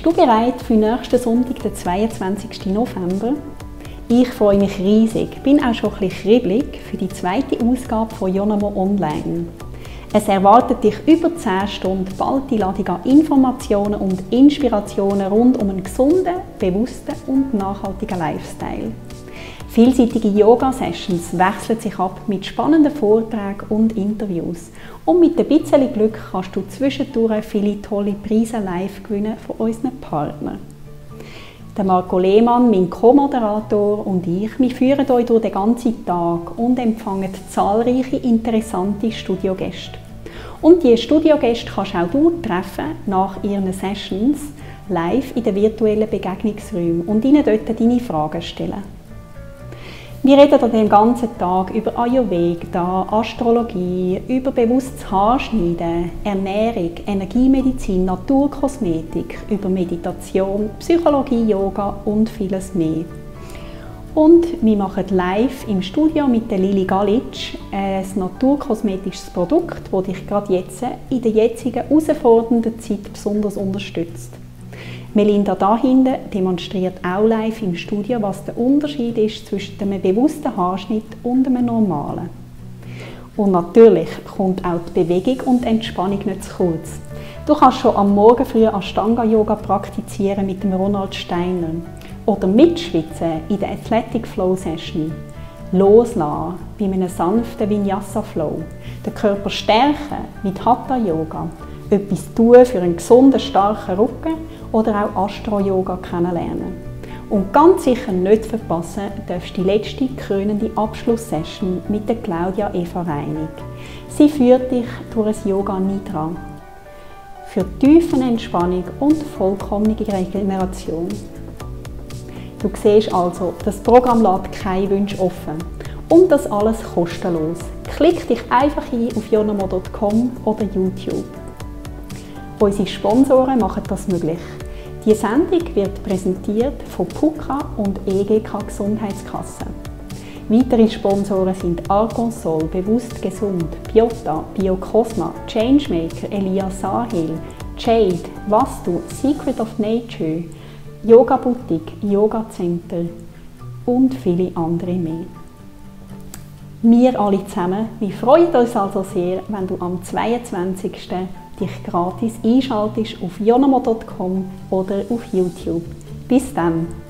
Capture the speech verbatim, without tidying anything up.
Bist du bereit für nächsten Sonntag, den zweiundzwanzigsten November? Ich freue mich riesig, bin auch schon ein bisschen kribbelig für die zweite Ausgabe von Jonamo Online. Es erwartet dich über zehn Stunden baldige Ladung an Informationen und Inspirationen rund um einen gesunden, bewussten und nachhaltigen Lifestyle. Vielseitige Yoga-Sessions wechseln sich ab mit spannenden Vorträgen und Interviews. Und mit ein bisschen Glück kannst du zwischendurch viele tolle Preise live gewinnen von unseren Partnern. Der Marco Lehmann, mein Co-Moderator, und ich, wir führen euch durch den ganzen Tag und empfangen zahlreiche interessante Studiogäste. Und diese Studiogäste kannst auch du treffen nach ihren Sessions live in den virtuellen Begegnungsräumen und ihnen dort deine Fragen stellen. Wir reden den ganzen Tag über Ayurveda, Astrologie, über bewusstes Haarschneiden, Ernährung, Energiemedizin, Naturkosmetik, über Meditation, Psychologie, Yoga und vieles mehr. Und wir machen live im Studio mit der Lili Galic ein naturkosmetisches Produkt, das dich gerade jetzt in der jetzigen herausfordernden Zeit besonders unterstützt. Melinda da hinten demonstriert auch live im Studio, was der Unterschied ist zwischen einem bewussten Haarschnitt und einem normalen. Und natürlich kommt auch die Bewegung und die Entspannung nicht zu kurz. Du kannst schon am Morgen früh Ashtanga-Yoga praktizieren mit dem Ronald Steiner oder mitschwitzen in der Athletic Flow Session. Loslassen bei einem sanften Vinyasa Flow. Den Körper stärken mit Hatha Yoga. Etwas tun für einen gesunden, starken Rücken oder auch Astro-Yoga kennenlernen. Und ganz sicher nicht verpassen darfst du die letzte krönende Abschlusssession mit der Claudia Eva Reinig. Sie führt dich durch ein Yoga Nidra für tiefe Entspannung und vollkommene Regeneration. Du siehst also, das Programm lässt keine Wünsche offen. Und das alles kostenlos. Klick dich einfach ein auf jonamo punkt com oder YouTube. Unsere Sponsoren machen das möglich. Die Sendung wird präsentiert von Puka und E G K Gesundheitskasse. Weitere Sponsoren sind Arconsol, Bewusst Gesund, Biota, Biocosma, Changemaker, Elia Sahil, Jade, Vastu, Secret of Nature, Yoga Boutique, Yoga Center und viele andere mehr. Wir alle zusammen, wir freuen uns also sehr, wenn du am zweiundzwanzigsten dich gratis einschaltest auf jonamo punkt com oder auf YouTube. Bis dann!